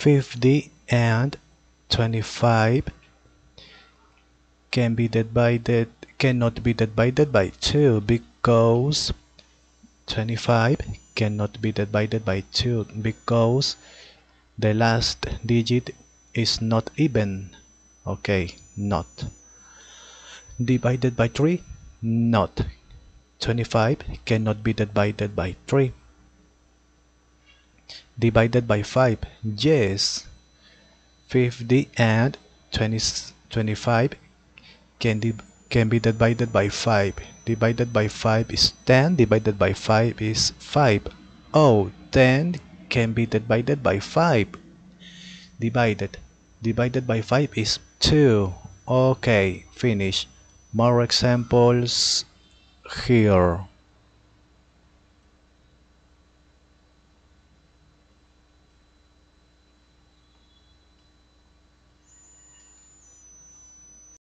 50 and 25 cannot be divided by 2 because 25 cannot be divided by 2 because the last digit is not even. Okay, not. Divided by 3? Not. 25 cannot be divided by 3. Divided by 5? Yes. 50 and 25 can be divided by 5. Divided by 5 is 10. Divided by 5 is 5. Oh, 10 can be divided by 5. Divided by 5 is 2. Okay, finish. More examples here.